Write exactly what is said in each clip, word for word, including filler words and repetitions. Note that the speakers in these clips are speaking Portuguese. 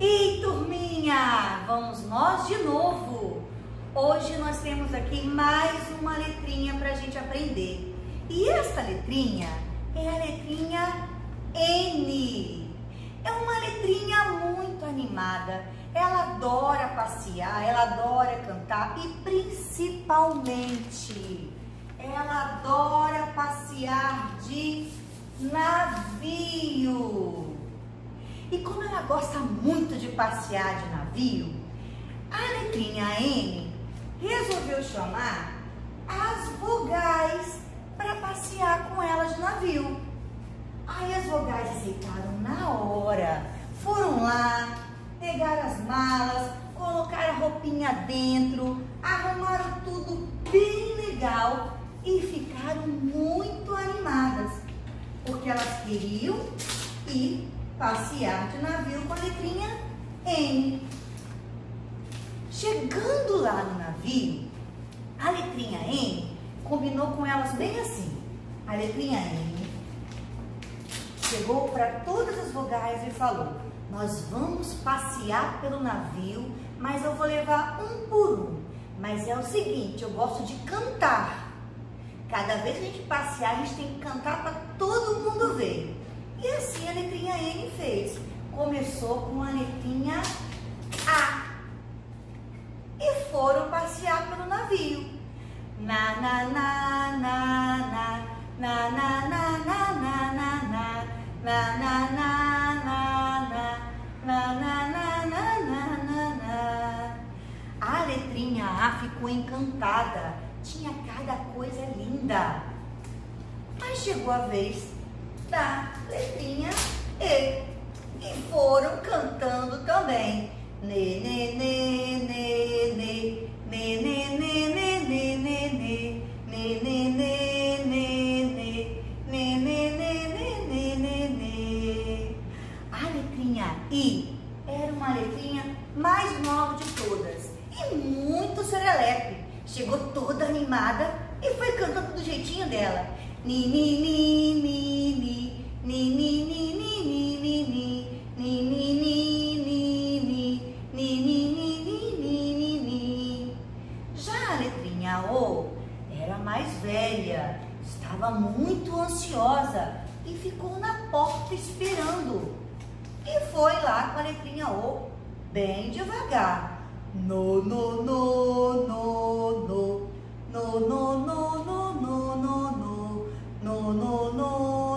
Ei, turminha, vamos nós de novo. Hoje nós temos aqui mais uma letrinha para a gente aprender. E esta letrinha é a letrinha N. É uma letrinha muito animada. Ela adora passear, ela adora cantar e principalmente ela adora passear de navio. E como ela gosta muito de passear de navio, a letrinha N resolveu chamar as vogais para passear com ela de navio. Aí as vogais aceitaram na hora, foram lá, pegaram as malas, colocaram a roupinha dentro, arrumaram tudo bem legal e ficaram muito animadas, porque elas queriam ir passear de navio com a letrinha N. Chegando lá no navio, a letrinha N combinou com elas bem assim. A letrinha N chegou para todas as vogais e falou: nós vamos passear pelo navio, mas eu vou levar um por um. Mas é o seguinte, eu gosto de cantar. Cada vez que a gente passear, a gente tem que cantar para todo mundo ver. E assim a letrinha N fez. Começou com a letrinha A. E foram passear pelo navio. Na, na, na, na, na, na, na, na, na, na, na, na, na, na, na, na, na, na. A letrinha A ficou encantada. Tinha cada coisa linda. Mas chegou a vez da letrinha E. E foram cantando também. Nê, nê, nê, nê, nê, nê, nê, nê, nê, nê, nê, nê, nê, nê, nê, nê. A letrinha I era uma letrinha mais nova de todas e muito serelepe. Chegou toda animada e foi cantando do jeitinho dela. Ni, ni, ni, ni, ni, ni, ni, ni, ni, ni, ni, ni, ni. Já a letrinha O era mais velha, estava muito ansiosa e ficou na porta esperando. E foi lá com a letrinha O, bem devagar. No, no, no, no, no, no, no, no, no, no, no, no, no, no,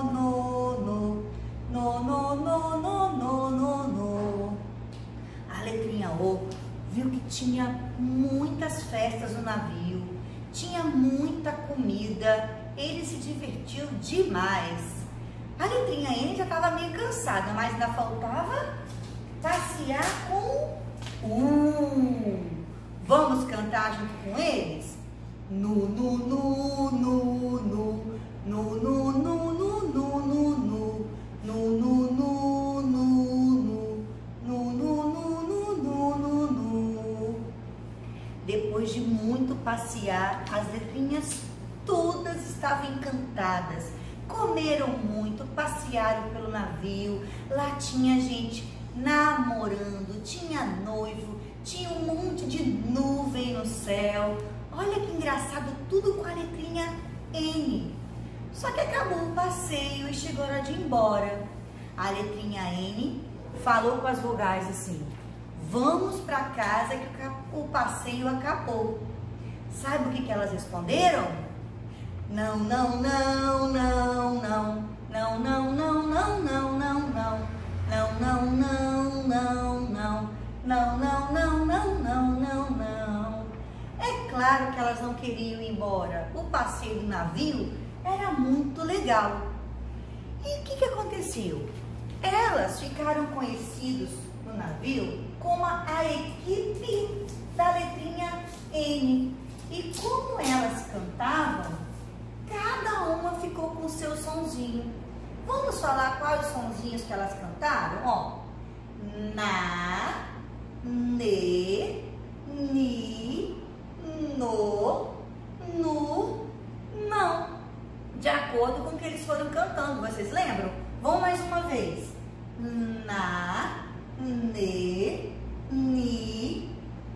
no, no, no, no, no, no. A letrinha O viu que tinha muitas festas no navio, tinha muita comida, ele se divertiu demais. A letrinha N já estava meio cansada, mas ainda faltava passear com Uh, vamos cantar junto com eles? Nu, nu, nu, nu, nu, nu, nu, nu, nu, nu, nu, nu, nu, nu, nu, nu, nu. Depois de muito passear, as letrinhas todas estavam encantadas. Comeram muito, passearam pelo navio, lá tinha gente namorando, tinha noivo, tinha um monte de nuvem no céu. Olha que engraçado, tudo com a letrinha N. Só que acabou o passeio e chegou a hora de ir embora. A letrinha N falou com as vogais assim: vamos para casa que o passeio acabou. Sabe o que que elas responderam? Não, não, não, não, não, não, não, não, não, não, não, não. Não, não, não, não, não, não, não, não, não, não, não, não. É claro que elas não queriam ir embora. O passeio do navio era muito legal. E o que que aconteceu? Elas ficaram conhecidas no navio como a equipe da letrinha N. E como elas cantavam, cada uma ficou com o seu sonzinho. Vamos falar quais os sonzinhos que elas cantaram? Ó, na, ne, ni, no, nu, não. De acordo com o que eles foram cantando, vocês lembram? Vamos mais uma vez. Na, ne, ni,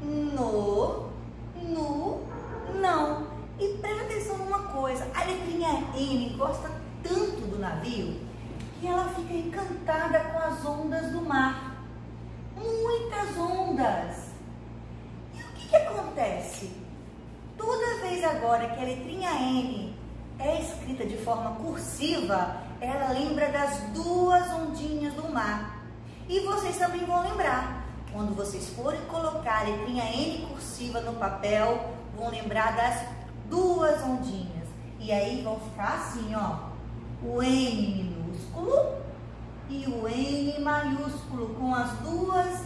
no, nu, não. E presta atenção numa coisa, a letrinha N gosta tanto do navio que ela fica encantada com as ondas do mar. Muitas ondas. E o que que acontece? Toda vez agora que a letrinha N é escrita de forma cursiva, ela lembra das duas ondinhas do mar. E vocês também vão lembrar. Quando vocês forem colocar a letrinha N cursiva no papel, vão lembrar das duas ondinhas. E aí vão ficar assim, ó. O N minúsculo e o N maiúsculo com as duas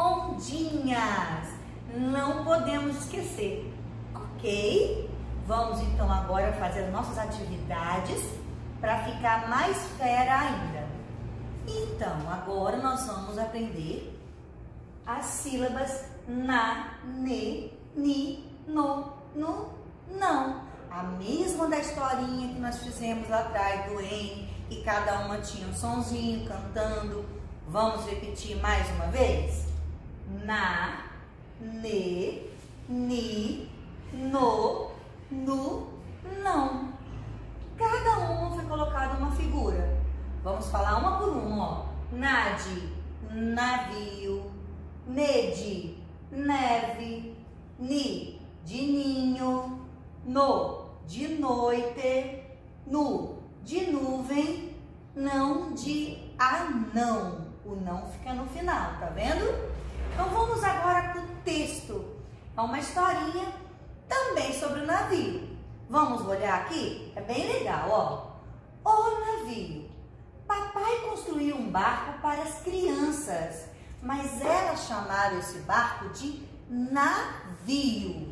ondinhas. Não podemos esquecer, ok? Vamos então agora fazer as nossas atividades para ficar mais fera ainda. Então, agora nós vamos aprender as sílabas na, ne, ni, no, nu, não. A mesma da historinha que nós fizemos lá atrás do N, e cada uma tinha um sonzinho cantando. Vamos repetir mais uma vez? Na, ne, ni, no, nu, não. Cada uma foi colocada uma figura. Vamos falar uma por uma, ó. Nade, navio. Nede, neve. Ni, de ninho. No, de noite. Nu, de nuvem. Não, de anão. O não fica no final, tá vendo? Então vamos agora para o texto. É uma historinha também sobre o navio. Vamos olhar aqui? É bem legal, ó. O navio. Papai construiu um barco para as crianças, mas elas chamaram esse barco de navio.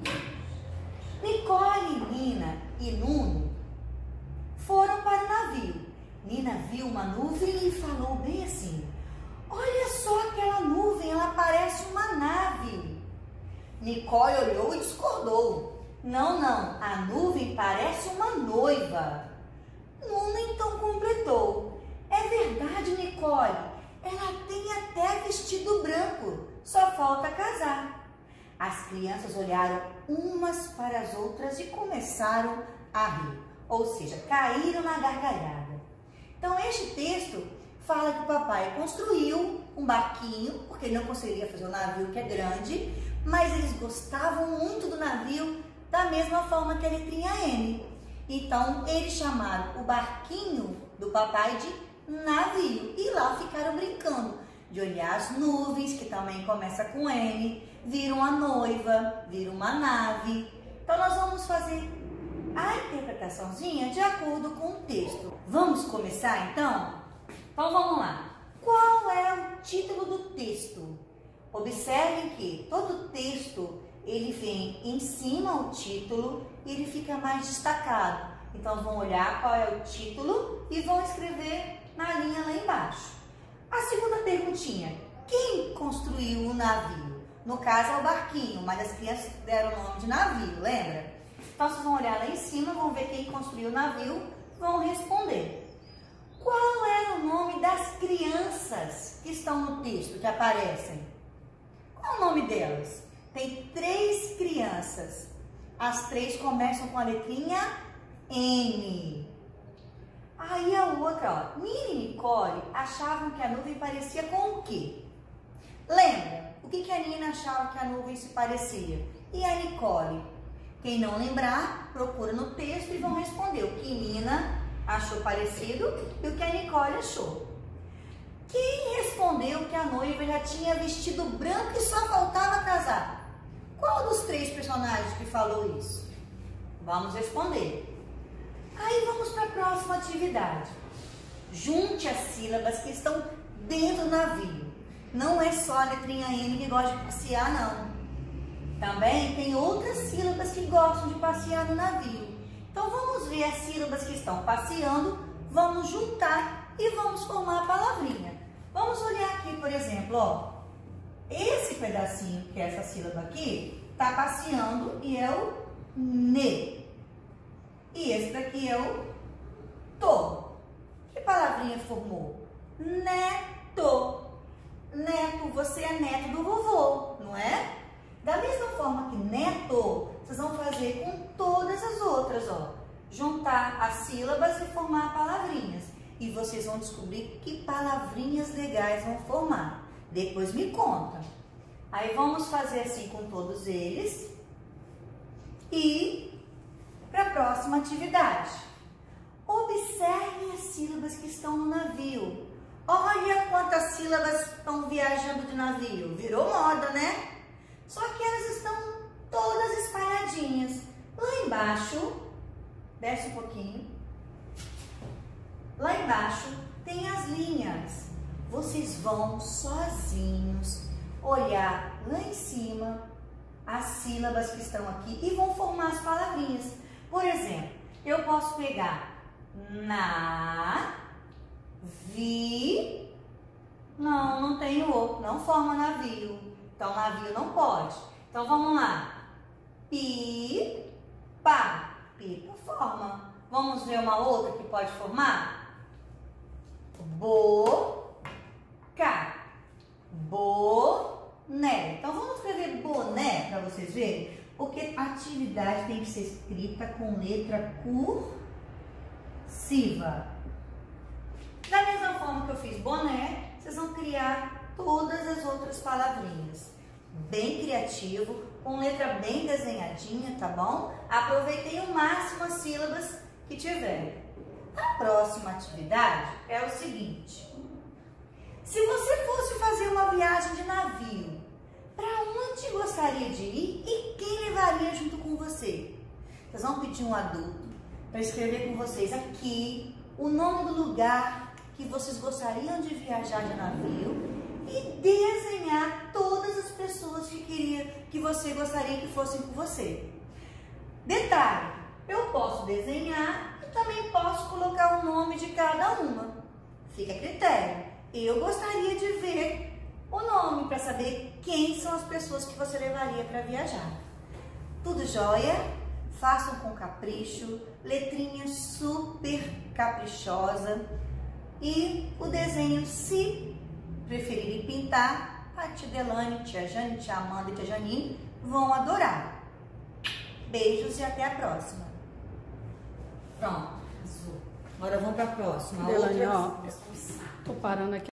Nicole, Nina e Nuno foram para o navio. Nina viu uma nuvem e falou bem assim: olha só aquela nuvem, ela parece uma nave. Nicole olhou e discordou. Não, não, a nuvem parece uma noiva. Nuno então completou. É verdade, Nicole, ela tem até vestido branco, só falta casar. As crianças olharam umas para as outras e começaram a rir, ou seja, caíram na gargalhada. Então este texto fala que o papai construiu um barquinho, porque ele não conseguiria fazer um navio que é grande, mas eles gostavam muito do navio da mesma forma que a letrinha N. Então eles chamaram o barquinho do papai de navio e lá ficaram brincando de olhar as nuvens, que também começa com N, viram a noiva, viram uma nave. Então nós vamos fazer a interpretaçãozinha de acordo com o texto. Vamos começar então? Então vamos lá. Qual é o título do texto? Observem que todo texto ele vem em cima o título e ele fica mais destacado. Então vão olhar qual é o título e vão escrever na linha lá embaixo. A segunda perguntinha: quem construiu o navio? No caso é o barquinho, mas as crianças deram o nome de navio, lembra? Então vocês vão olhar lá em cima, vão ver quem construiu o navio, vão responder. Qual era o nome das crianças que estão no texto, que aparecem? Qual o nome delas? Tem três crianças. As três começam com a letrinha N. Aí a outra, ó, Nina e Nicole achavam que a nuvem parecia com o quê? Lembra? O que, que a Nina achava que a nuvem se parecia? E a Nicole? Quem não lembrar, procura no texto e vão responder o que Nina achou parecido e o que a Nicole achou. Quem respondeu que a noiva já tinha vestido branco e só faltava casar? Qual dos três personagens que falou isso? Vamos responder. Aí vamos para a próxima atividade. Junte as sílabas que estão dentro do navio. Não é só a letrinha N que gosta de passear, não. Também tem outras sílabas que gostam de passear no navio. Então vamos ver as sílabas que estão passeando, vamos juntar e vamos formar a palavrinha. Vamos olhar aqui, por exemplo, ó. Esse pedacinho, que é essa sílaba aqui, está passeando e é o ne. E esse daqui é o to. Que palavrinha formou? Neto. Neto você é neto do vovô, não é? Da mesma forma que neto, vocês vão fazer com todas as outras, ó. Juntar as sílabas e formar palavrinhas. E vocês vão descobrir que palavrinhas legais vão formar. Depois me conta. Aí vamos fazer assim com todos eles. E para a próxima atividade. Observem as sílabas que estão no navio. Olha quantas sílabas estão viajando de navio. Virou moda, né? Só que elas estão todas espalhadinhas. Lá embaixo, desce um pouquinho. Lá embaixo tem as linhas. Vocês vão sozinhos olhar lá em cima as sílabas que estão aqui e vão formar as palavrinhas. Por exemplo, eu posso pegar na, vi, não, não tem o, não forma navio, então navio não pode. Então vamos lá, pi, pá, pipa forma. Vamos ver uma outra que pode formar? Boca, boné. Então vamos escrever boné para vocês verem, porque a atividade tem que ser escrita com letra cursiva. Da mesma forma que eu fiz boné, vocês vão criar todas as outras palavrinhas. Bem criativo, com letra bem desenhadinha, tá bom? Aproveitei o máximo as sílabas que tiver. A próxima atividade é o seguinte. Se você fosse fazer uma viagem de navio, para onde gostaria de ir e quem levaria junto com você? Vocês vão pedir um adulto para escrever com vocês aqui o nome do lugar que vocês gostariam de viajar de navio e desenhar todas as pessoas que queria, que você gostaria que fossem com você. Detalhe, eu posso desenhar e também posso colocar o nome de cada uma. Fica a critério. Eu gostaria de ver o nome para saber quem são as pessoas que você levaria para viajar. Tudo jóia? Façam com capricho, letrinha super caprichosa e o desenho, se preferirem pintar, a tia Delane, tia Jane, tia Amanda e tia Janine vão adorar. Beijos e até a próxima. Pronto. Agora vamos para a próxima. Delane, Outra... ó, tô parando aqui.